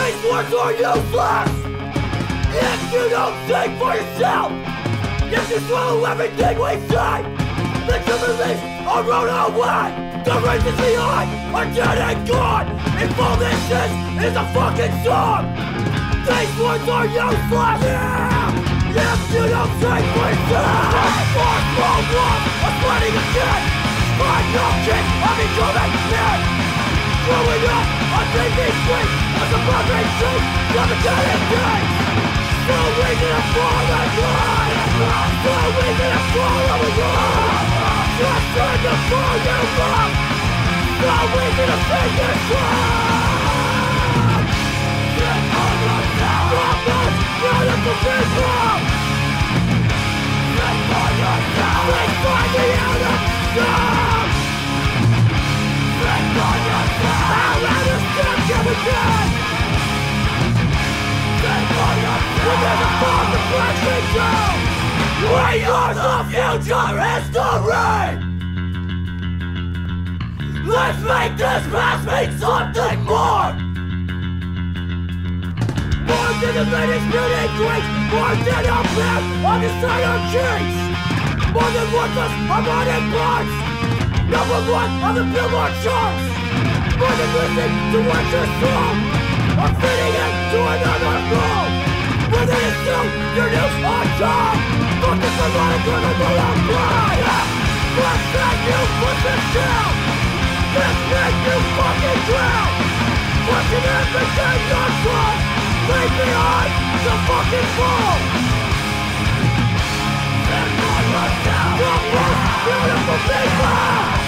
These words are useless if you don't think for yourself. If you swallow everything we say, then your beliefs are run away. The reasons behind are dead and gone. If all this is a fucking song, these words are useless. If you don't think for yourself. More war, I'm fighting again. My young kids are becoming men. Growing up on TV screens as a perfect truth, propagating things. So easy to fall in line. So easy to fall in line. Just trying to fall you love. So easy to think it's wrong. Get on yourself. From us, beautiful people. Get on yourself. Let's find the outcome. Get on yourself. I'll understand you again. We're the fuck the flashing down. We are the future history. Let's make this past mean something more. More than the latest beauty queens. More than a pair on the side of cheeks. More than worthless harmonic parts. Number one on the Billboard charts. More than listening to what your song. Or fitting into another role. Where they assume your news on top. Focus on what is gonna go on by. Let's make you put this down. Let's make you fucking drown. Question everything you're taught. Leave behind the fucking ball. Stand on yourself. The most beautiful people.